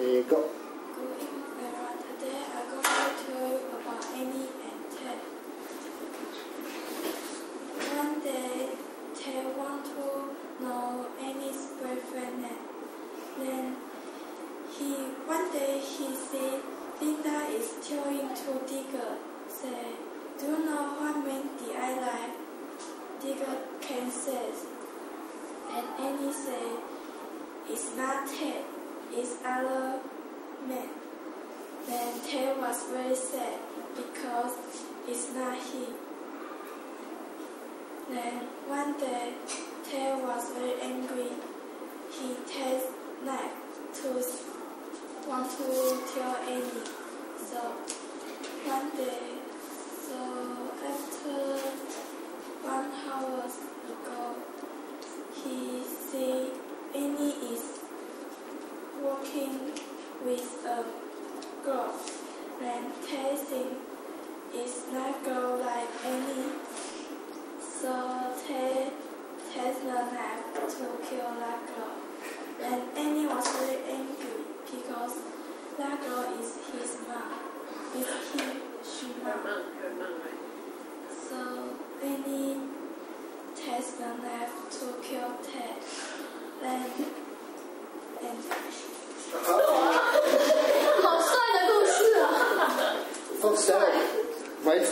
Okay, go. Good evening, everyone. Today I'm going to tell you about Annie and Ted. One day, Ted wanted to know Annie's boyfriend name. Then one day he said Linda is telling to Digger, say, "Do you know what mean the I like?" Digger can say, and Annie said, "It's not Ted, it's other man." Then Ted was very sad because it's not he. Then one day Ted was very angry. He takes knife to want to tell Annie. So one day, after 1 hour ago, he see Annie is walking with a girl. Then Ted think it's not girl like Annie. So Ted takes the knife to kill that girl. And Annie was very angry because that girl is his mom. She mom. Her mom, right? So Annie takes the knife to kill Ted.